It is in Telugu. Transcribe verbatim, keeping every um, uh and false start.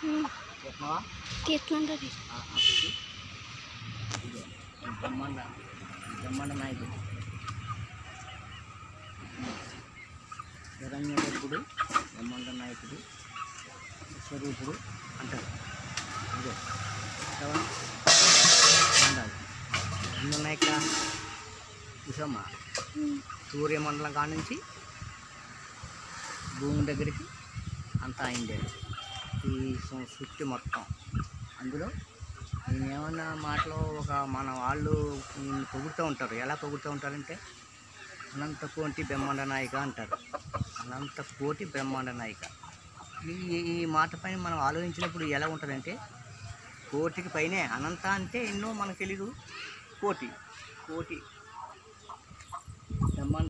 తీస్తున్నావా? తీస్తుంటది. బ్రహ్మాండ బ్రహ్మాండ నాయకుడు హిరణ్యగర్భుడు, బ్రహ్మాండ నాయకుడు, స్వరూపుడు అంటారు. ఇదే ఉండాలి. ఎన్ని ఉన్నాయి ఇక్కడ చూసమ్మా. సూర్యమండలం కాడ నుంచి భూమి దగ్గరికి అంతా అయిందే ఈ సృష్టి మొత్తం. అందులో నేను ఏమన్నా మాటలో ఒక మన వాళ్ళు పొగుడుతూ ఉంటారు. ఎలా పొగుడుతూ ఉంటారంటే అనంత కోటి బ్రహ్మాండ నాయిక అంటారు. అనంత కోటి బ్రహ్మాండ నాయిక. ఈ ఈ మాట పైన మనం ఆలోచించినప్పుడు ఎలా ఉంటుందంటే కోటికి పైనే. అనంత అంటే ఎన్నో మనకు తెలీదు. కోటి కోటి